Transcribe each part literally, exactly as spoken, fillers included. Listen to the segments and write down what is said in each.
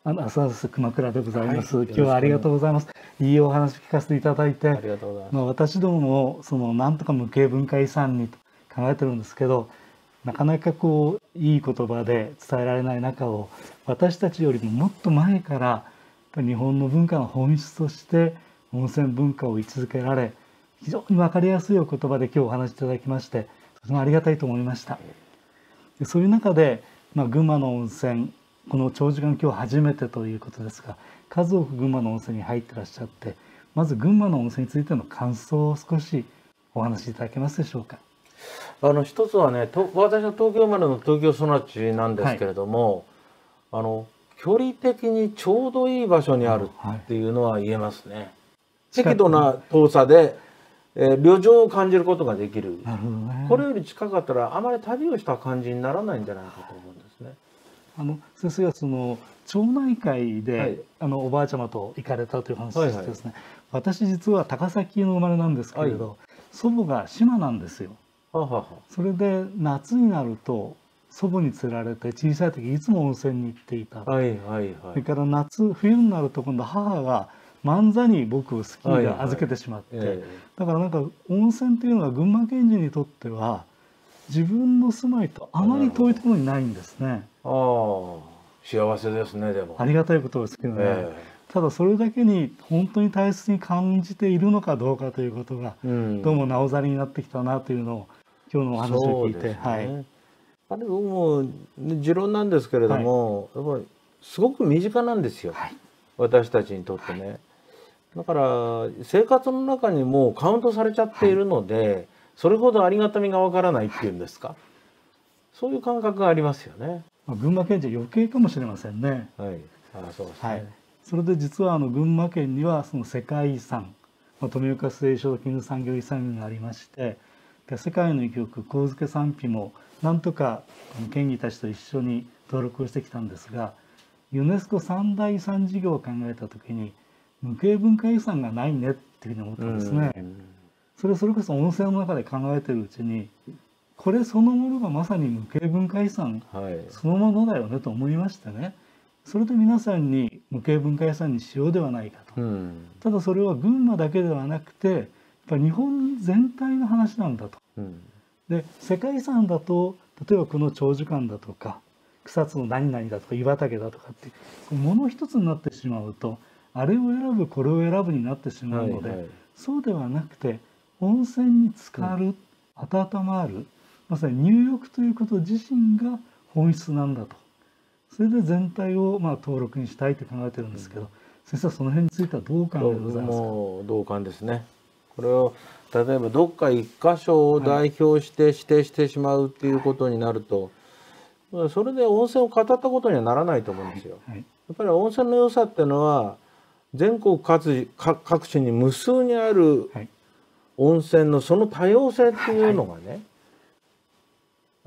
あの浅田です。熊倉でございます。 はい、 今日はありがとうございます。いいお話聞かせていただいて、 ありがとうございます。 まあ、私どももそのなんとか無形文化遺産にと考えてるんですけど、なかなかこういい言葉で伝えられない中を、私たちよりももっと前から日本の文化の本質として温泉文化を位置づけられ、非常に分かりやすいお言葉で今日お話しいただきまして、とてもありがたいと思いました。でそういう中で、まあ、群馬の温泉、この長時間今日初めてということですが、数多く群馬の温泉に入ってらっしゃって、まず群馬の温泉についての感想を少しお話しいただけますでしょうか。 あの一つはね、と私は東京生まれの東京育ちなんですけれども、はい、あの距離的にちょうどいい場所にあるっていうのは言えますね。はい、適度な遠さで、えー、旅情を感じることができる。なるほどね。これより近かったらあまり旅をした感じにならないんじゃないかと思うんですね。 あの先生はその町内会で、はい、あのおばあちゃまと行かれたという話ですね。はいはい、私実は高崎の生まれなんですけれど、はい、祖母が島なんですよ。はははそれで夏になると祖母に連れられて小さい時いつも温泉に行っていた。はいはいはい、それから夏冬になると今度母が万座に僕をスキーで預けてしまって、はいはいえー、だからなんか温泉っていうのは群馬県人にとっては自分の住まいとあまり遠いところにないんですね。 ああ、幸せですね。でもありがたいことですけどね、えー、ただそれだけに本当に大切に感じているのかどうかということが、うん、どうもなおざりになってきたなというのを今日のお話を聞いて、ね、はい。 あれ僕も持論なんですけれども、はい、やっぱりすごく身近なんですよ、はい、私たちにとってね、はい、だから生活の中にもうカウントされちゃっているので、はい、それほどありがたみがわからないっていうんですか、はい、そういう感覚がありますよね。 群馬県じゃ余計かもしれませんね。 はい、あ、そうですね。はい、 それで実はあの群馬県にはその世界遺産、富岡製糸場絹産業遺産群がありまして、世界の遺局神付賛否もなんとか県議たちと一緒に登録をしてきたんですが、ユネスコ三大遺産事業を考えた時に無形文化遺産がないねっていうふうに思ったんですね。それそれこそ温泉の中で考えてるうちに、これそのものがまさに無形文化遺産そのものだよねと思いましてね、それで皆さんに無形文化遺産にしようではないかと。ただそれは群馬だけではなくてやっぱり日本全体の話なんだと。で世界遺産だと例えばこの長寿館だとか草津の何々だとか岩岳だとかってもの一つになってしまうと、あれを選ぶこれを選ぶになってしまうので、はいはい、そうではなくて温泉に浸かる、うん、温まる、まさに入浴ということ自身が本質なんだと。それで全体をまあ登録にしたいと考えてるんですけど、うん、先生はその辺についてはどうお考えでございますか。 もう同感ですね。これを例えばどっか一箇所を代表して指定してしまうっていうことになると、はい、それで温泉を語ったことにはならないと思うんですよ。はいはい、やっぱり温泉の良さっていうのは全国各各地に無数にある温泉のその多様性っていうのがね、はいはい、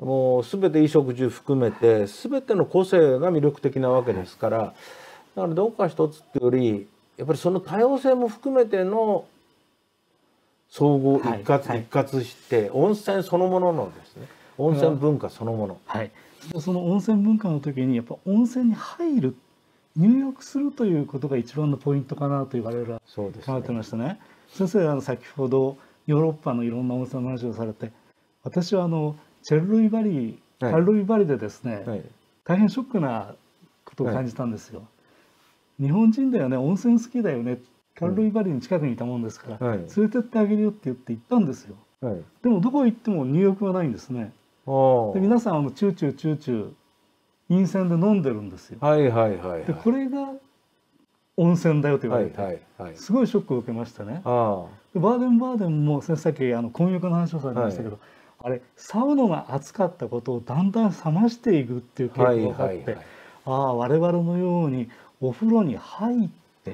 もう全て衣食住含めて全ての個性が魅力的なわけですから、だからどっか一つっていうよりやっぱりその多様性も含めての総合一括、はいはい、一括して温泉そのもののですね、温泉文化そのもの、 はい、その温泉文化の時にやっぱ温泉に入る、入浴するということが一番のポイントかなと言われる考えてましたね。先生あの先ほどヨーロッパのいろんな温泉の話をされて、私はあのチェルルイバリー、カルルイバリでですね、はい、大変ショックなことを感じたんですよ。はい、日本人だよね、温泉好きだよね、カルルイバリーの近くにいたもんですから、はい、連れてってあげるよって言って行ったんですよ。はい、でもどこ行っても入浴がないんですね。で皆さんあのチューチューチューチュー陰泉で飲んでるんですよ。はいはいはい、はい、でこれが温泉だよと言われて、はいはいはい、すごいショックを受けましたね。あでバーデンバーデンも先生さっきあの混浴の話をされましたけど、はい、あれサウナが熱かったことをだんだん冷ましていくっていう傾向が分かって、はいはいはい、ああ我々のようにお風呂に入って、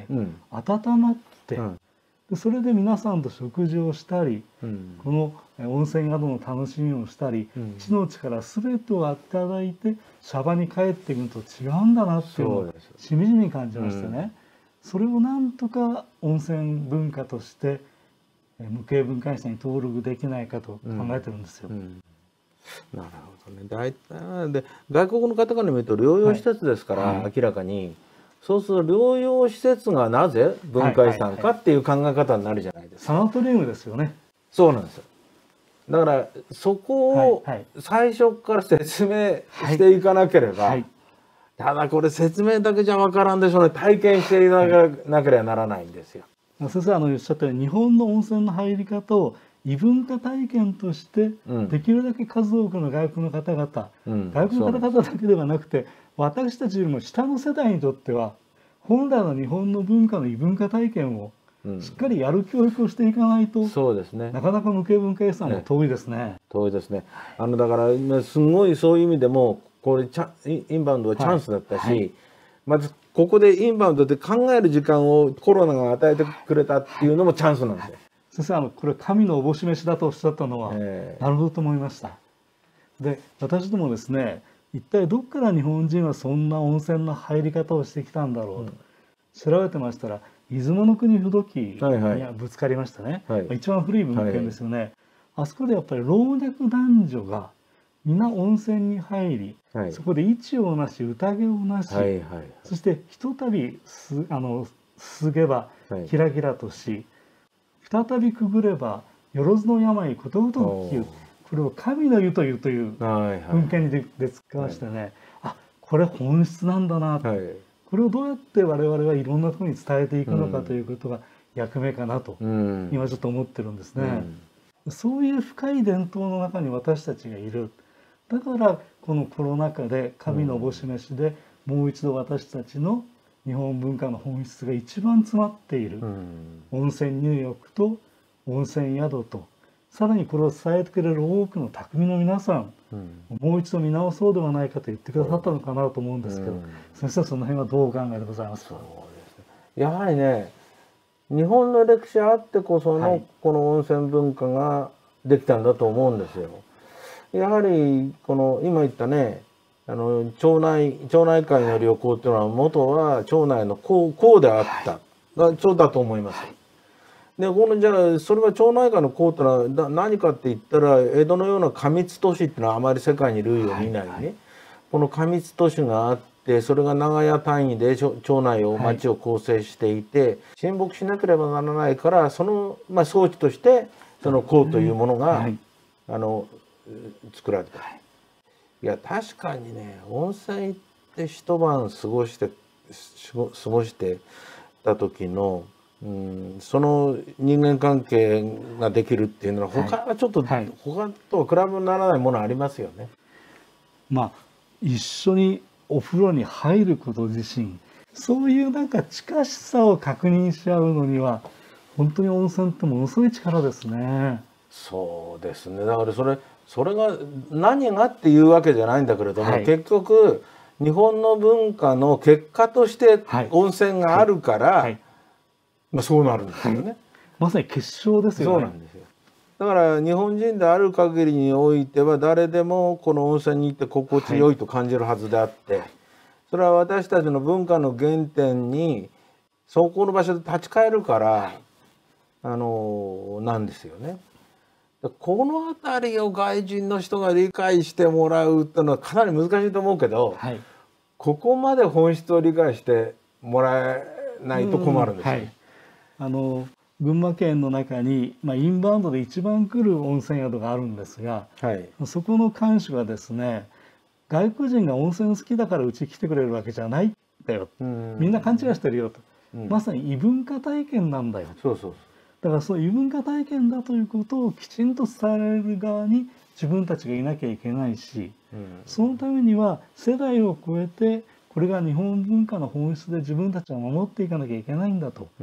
うん、温まって、うん、でそれで皆さんと食事をしたり、うん、この温泉宿の楽しみをしたり、うん、地の力全てをいただいてシャバに帰っていくのと違うんだなっていうのをしみじみ感じましてね、うん、それをなんとか温泉文化として無形文化遺産に登録できないかと考えてるんですよ。うんうん、 なるほどね。大体で外国の方から見ると療養施設ですから、はい、明らかにそうすると療養施設がなぜ文化遺産かっていう考え方になるじゃないですか。 サナトリウムですよね。 そうなんですよ。だからそこを最初から説明していかなければ、はいはい、ただこれ説明だけじゃ分からんでしょうね。体験していなければならないんですよ。 先生あのおっしゃったように日本の温泉の入り方を異文化体験としてできるだけ数多くの外国の方々、うん、外国の方々だけではなくて私たちよりも下の世代にとっては本来の日本の文化の異文化体験をしっかりやる教育をしていかないと、うん、そうですね、なかなか無形文化遺産も遠いですね。ね、 遠いですね。あのだから今すごいそういう意味でもこれチャインバウンドはチャンスだったし、はいはい、まずここでインバウンドで考える時間をコロナが与えてくれたっていうのもチャンスなんですよ。 先生あのこれ神のおぼし飯だとおっしゃったのは、えー、なるほどと思いました。で私どもですね、一体どこから日本人はそんな温泉の入り方をしてきたんだろうと、うん、調べてましたら出雲の国不土記にぶつかりましたね、はいはい、一番古い文献ですよね、はい、あそこでやっぱり老若男女が皆温泉に入り、はい、そこで市をなし宴をなし、はいはい、そしてひとたびすあのすすげばキラキラとし、はい、再びくぐればよろずの病ことごとく消う、これを神の湯というという文献にで使わしてね、はい、あこれ本質なんだなと、はい、これをどうやって我々はいろんなところに伝えていくのかということが役目かなと、うん、今ちょっと思ってるんですね、うん、そういう深い伝統の中に私たちがいる。だからこのコロナ禍で神のおぼし飯でもう一度私たちの日本文化の本質が一番詰まっている、うん、温泉入浴と温泉宿と、さらにこれを伝えてくれる多くの匠の皆さん、うん、もう一度見直そうではないかと言ってくださったのかなと思うんですけど、うん、先生はその辺はどうお考えでございますか。そうですね、 やはりね、日本の歴史あってこそのこの温泉文化ができたんだと思うんですよ。やはりこの今言ったね、あの町内町内会の旅行っていうのは元は町内の公公であったがそうだと思います。でこのじゃあそれは町内会の公ってのは何かって言ったら、江戸のような過密都市っていうのはあまり世界に類を見ないね、はいはい、この過密都市があって、それが長屋単位で町内を町を構成していて、はい、親睦しなければならないから、その、まあ、装置としてその公というものが、はい、あの作られた。いや確かにね、温泉行って一晩過ごして過ごしてた時の、うん、その人間関係ができるっていうのは他はちょっと、はいはい、他とは比べにならないものありますよね。 まあ一緒にお風呂に入ること自身、そういうなんか近しさを確認し合うのには本当に温泉ってものすごい力ですね。 そうですね。だからそれそれが何がっていうわけじゃないんだけれども、はい、結局日本の文化の結果として温泉があるから、はいはい、まあそうなるんですよね、はい、 まさに結晶ですよね。 そうなんですよ。だから日本人である限りにおいては誰でもこの温泉に行って心地よいと感じるはずであって、それは私たちの文化の原点にそこの場所で立ち返るからあのなんですよね。この辺りを外人の人が理解してもらうっていうのはかなり難しいと思うけど、はい、ここまで本質を理解してもらえないと困るんですよ、はい、 あの群馬県の中に、まあ、インバウンドで一番来る温泉宿があるんですが、はい、そこの館主がですね、外国人が温泉好きだからうち来てくれるわけじゃないんだよ、みんな勘違いしてるよと、うん、まさに異文化体験なんだよ。そうそうそう、だからそういう異文化体験だということをきちんと伝えられる側に自分たちがいなきゃいけないし、うん、そのためには世代を超えてこれが日本文化の本質で自分たちは守っていかなきゃいけないんだと、うん、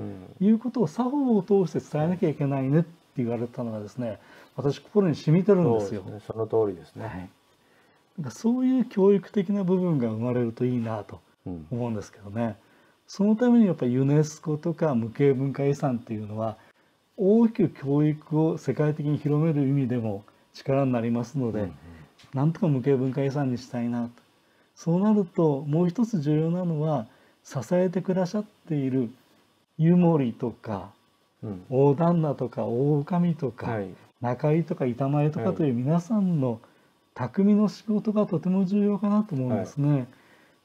いうことを作法を通して伝えなきゃいけないねって言われたのがですね、私心に染みてるんですよ。 そうですね、その通りですね、はい、 だからそういう教育的な部分が生まれるといいなと思うんですけどね、うん、そのためにやっぱりユネスコとか無形文化遺産っていうのは大きく教育を世界的に広める意味でも力になりますので、うんうん、なんとか無形文化遺産にしたいなと。そうなるともう一つ重要なのは、支えてくださっている湯守とか、うん、大旦那とか大女将とか、はい、仲居とか板前とかという皆さんの匠の仕事がとても重要かなと思うんですね、はい、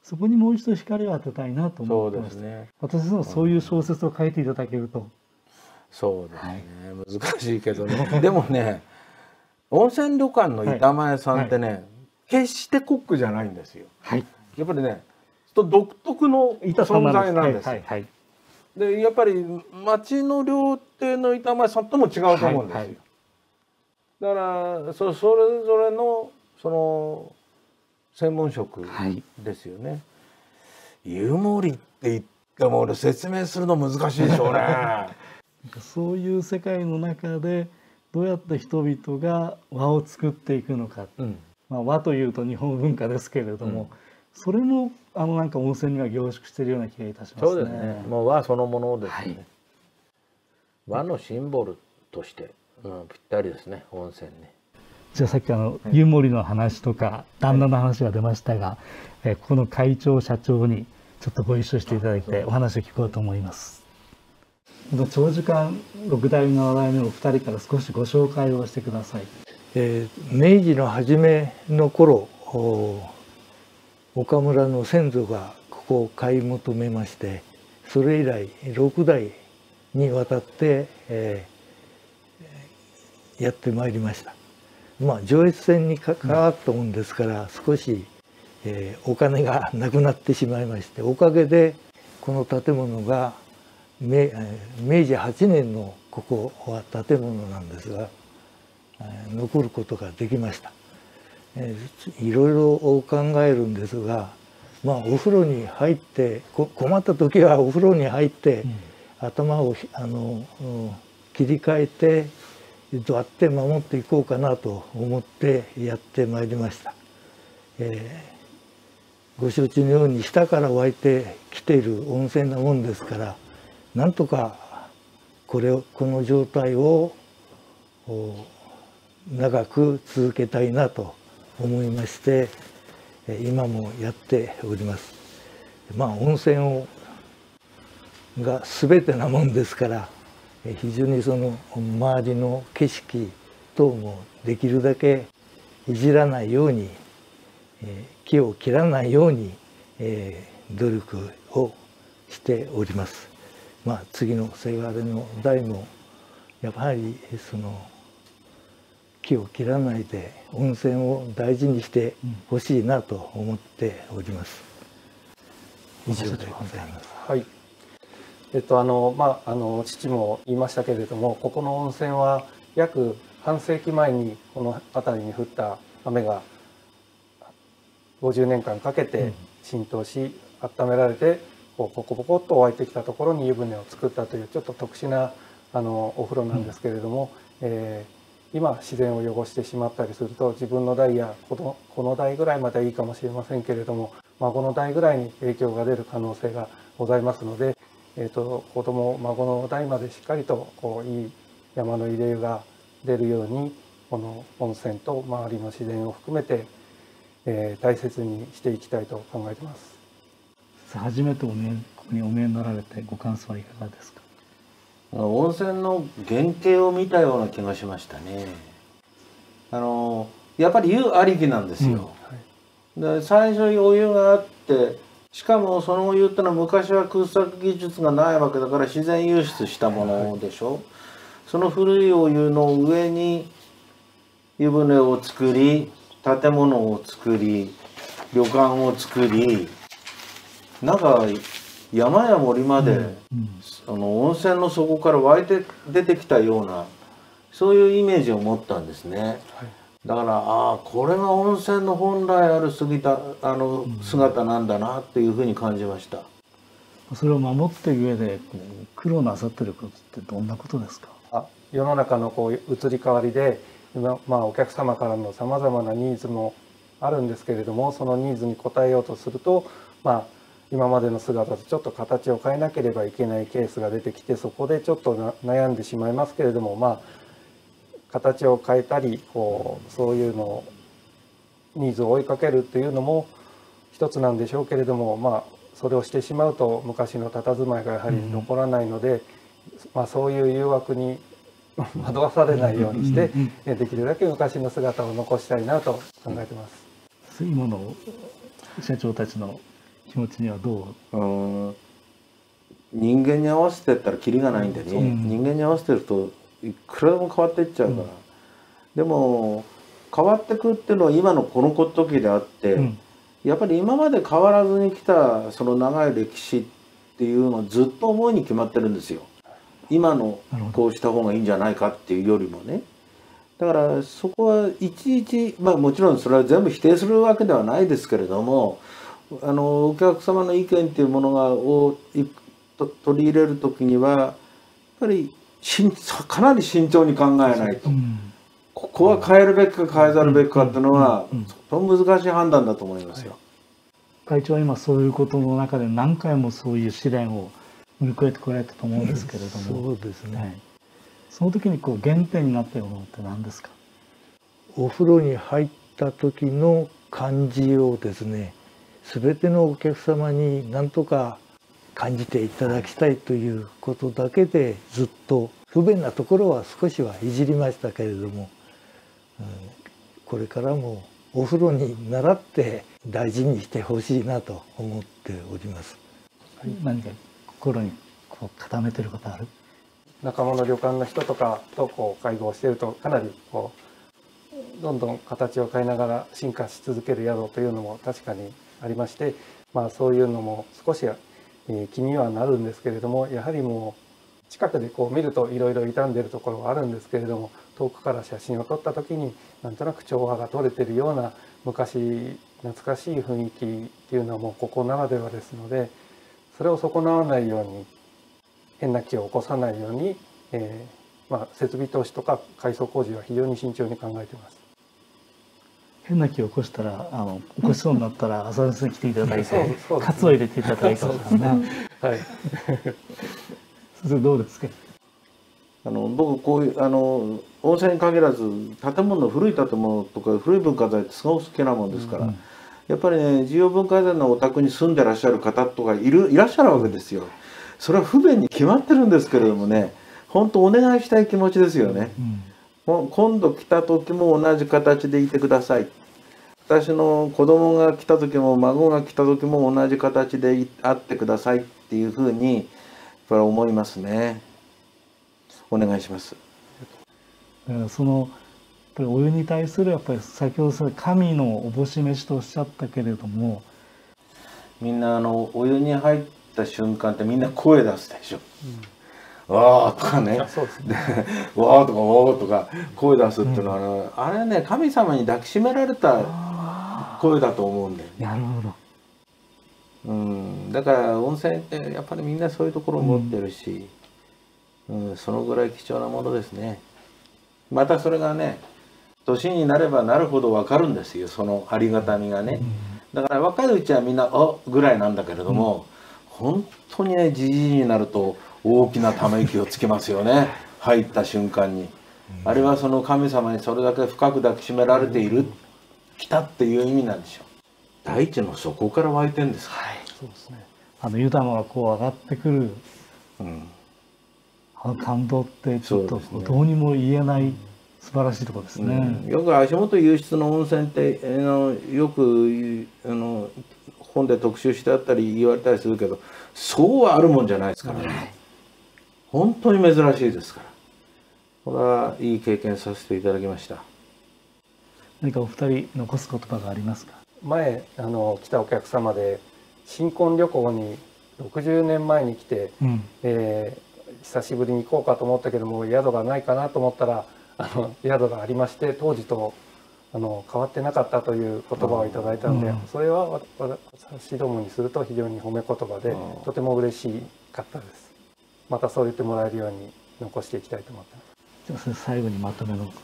そこにもう一度光を当てたいなと思ってました。ね、私のそういう小説を書いていただけると。 そうですね、はい、難しいけどねでもね温泉旅館の板前さんってね、はいはい、決してコックじゃないんですよ。はい、やっぱりね独特の存在なんですよ。でやっぱり町の料亭の板前さんとも違うと思うんですよ。はいはい、だからそそれぞれのその専門職ですよね。はい、湯守って言っても俺説明するの難しいでしょうね。 そういう世界の中でどうやって人々が和を作っていくのか、うん、まあ、和というと日本文化ですけれども、うん、それもあのなんか温泉には凝縮しているような気がいたしますね。 そうですね。もう和そのものですね。はい、和のシンボルとして、うん、ぴったりですね、温泉ね。 じゃあさっきあの、はい、湯守の話とか旦那の話が出ましたが、はい、えここの会長社長にちょっとご一緒していただいてお話を聞こうと思います。長時間ろく代目なな代目のお二人から少しご紹介をしてください。 えー、明治の初めの頃岡村の先祖がここを買い求めまして、それ以来ろく代にわたって、えー、やってまいりました。まあ上越線に関わったもんですから、少し、えー、お金がなくなってしまいまして、おかげでこの建物が明治はちねんのここは建物なんですが残ることができました。いろいろ考えるんですが、まあお風呂に入って困った時はお風呂に入って、うん、頭をあの切り替えてどうやって守っていこうかなと思ってやってまいりました。えー、ご承知のように下から湧いてきている温泉なもんですから、なんとかこれをこの状態を長く続けたいなと思いまして、今もやっております。まあ温泉をが全てなもんですから、非常にその周りの景色等もできるだけいじらないように、木を切らないように努力をしております。まあ次のせがれの代もやはりその木を切らないで温泉を大事にしてほしいなと思っております。以上でございます。 はい。えっとあのまああの父も言いましたけれども、ここの温泉は約半世紀前にこの辺りに降った雨がごじゅうねんかんかけて浸透し、温められてこうポコポコっと湧いてきたところに湯船を作ったというちょっと特殊なあのお風呂なんですけれども、うん、えー、今自然を汚してしまったりすると、自分の代やこのこの代ぐらいまではいいかもしれませんけれども、孫の代ぐらいに影響が出る可能性がございますので、えーと、子供孫の代までしっかりとこういい山の入れ湯が出るように、この温泉と周りの自然を含めて、えー、大切にしていきたいと考えています。 初めてお見ここにお見えになられてご感想はいかがですか？ 温泉の原型を見たような気がしましたね。あのやっぱり湯ありきなんですよ。うん、はい、で最初にお湯があって、しかもそのお湯ってのは昔は掘削技術がないわけだから自然湧出したものでしょ。はい、その古いお湯の上に湯船を作り、建物を作り、旅館を作り、なんか山や森まで、うんうん、あの温泉の底から湧いて出てきたような、そういうイメージを持ったんですね。はい、だからああこれが温泉の本来ある姿あの姿なんだなっていうふうに感じました。 うん、それを守っていく上でこう苦労なさってることってどんなことですか？ あ、世の中のこう移り変わりで今、まあ、お客様からのさまざまなニーズもあるんですけれども、そのニーズに応えようとすると、まあ今までの姿とちょっと形を変えなければいけないケースが出てきて、そこでちょっと悩んでしまいますけれども、まあ形を変えたりこうそういうのをニーズを追いかけるっていうのも一つなんでしょうけれども、まあそれをしてしまうと昔の佇まいがやはり残らないので、うん、まあそういう誘惑に惑わされないようにして、できるだけ昔の姿を残したいなと考えてます。 今の社長たちの気持ちにはどう？ うん、人間に合わせてったらキリがないんでね、うん、人間に合わせてるといくらでも変わっていっちゃうから、うん、でも変わってくっていうのは今のこの時であって、うん、やっぱり今まで変わらずに来たその長い歴史っていうのをずっと思いに決まってるんですよ。今のこうした方がいいんじゃないかっていうよりもね。だからそこはいちいち、まあもちろんそれは全部否定するわけではないですけれども、あのお客様の意見っていうものがを取り入れる時にはやっぱりかなり慎重に考えないと、うん、ここは変えるべきか変えざるべきかっていうのはとても難しい判断だと思いますよ。 会長は今そういうことの中で何回もそういう試練を乗り越えてこられたと思うんですけれども、 そうですね、はい、 その時にこう原点になったものって何ですか？ お風呂に入った時の感じをですね、全てのお客様に何とか感じていただきたいということだけでずっと不便なところは少しはいじりましたけれども、うん、これからもお風呂に習って大事にしてほしいなと思っております。 何か心にこう固めてることある？ 仲間の旅館の人とかとこう会合しているとかなりこうどんどん形を変えながら進化し続ける宿というのも確かにありまして、まあ、そういうのも少し気にはなるんですけれども、やはりもう近くでこう見るといろいろ傷んでるところはあるんですけれども、遠くから写真を撮った時になんとなく調和が取れてるような昔懐かしい雰囲気っていうのはもうここならではですので、それを損なわないように変な気を起こさないように、えーまあ、設備投資とか改装工事は非常に慎重に考えています。 変な気を起こしたらあの起こしそうになったら浅田さんに来ていただいてカツを入れていただいたからね。はい。先生どうですか？ あの僕こういうあの温泉に限らず建物の古い建物とか古い文化財ってすごく好きなもんですから、うん、やっぱりね重要文化財のお宅に住んでらっしゃる方とかいるいらっしゃるわけですよ。それは不便に決まってるんですけれどもね、本当お願いしたい気持ちですよね。うん、今度来た時も同じ形でいてください。私の子供が来た時も孫が来た時も同じ形であってくださいっていうふうにやっぱり思いますね。お願いします。 そのやっぱりお湯に対するやっぱり先ほど神のおぼし飯とおっしゃったけれども、 みんなあのお湯に入った瞬間ってみんな声出すでしょ。うん、わーとかね、そうですねわーとかわーとか声出すっていうのは、うん、あれね神様に抱きしめられた声だと思うんだよね。 なるほど。 うん、だから温泉ってやっぱりみんなそういうところを持ってるし、うんうん、そのぐらい貴重なものですね。またそれがね年になればなるほど分かるんですよ、そのありがたみがね。だから若いうちはみんな「あ」ぐらいなんだけれども、うん、本当にねじじいになると大きなため息をつきますよね入った瞬間に。あれはその神様にそれだけ深く抱きしめられている、来たっていう意味なんでしょう。大地の底から湧いてんです。 はい、そうですね。あの湯玉がこう上がってくる、うん、あの感動ってちょっとどうにも言えない素晴らしいところですね。 うん、よく足元湧出の温泉ってあのよくあの本で特集してあったり言われたりするけど、そうはあるもんじゃないですからね。はい、本当に珍しいですから。これはいい経験させていただきました。 何かお二人残す言葉がありますか？ 前あの来たお客様で新婚旅行にろくじゅうねんまえに来て、うん、えー、久しぶりに行こうかと思ったけども宿がないかなと思ったらあの宿がありまして、当時とあの変わってなかったという言葉をいただいたので、うん、それは私どもにすると非常に褒め言葉でとても嬉しかったです。またそう言ってもらえるように残していきたいと思ってます。 じゃあ最後にまとめのこと。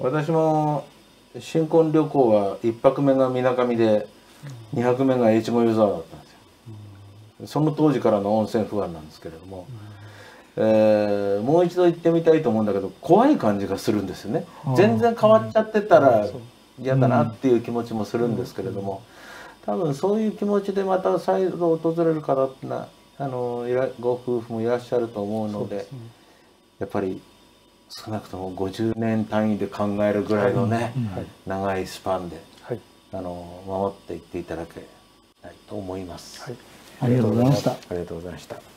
私も新婚旅行はいっぱくめがみなかみでにはくめが越後湯沢だったんですよ。うん、その当時からの温泉不安なんですけれども、うん、えー、もう一度行ってみたいと思うんだけど怖い感じがするんですよね。全然変わっちゃってたら嫌だなっていう気持ちもするんですけれども、多分そういう気持ちでまた再度訪れる方ってなあのご夫婦もいらっしゃると思うので、やっぱり少なくともごじゅうねん単位で考えるぐらいのね、はい、長いスパンで、はい、あの守っていっていただけたいと思います。 はい、 ありがとうございました。 ありがとうございました。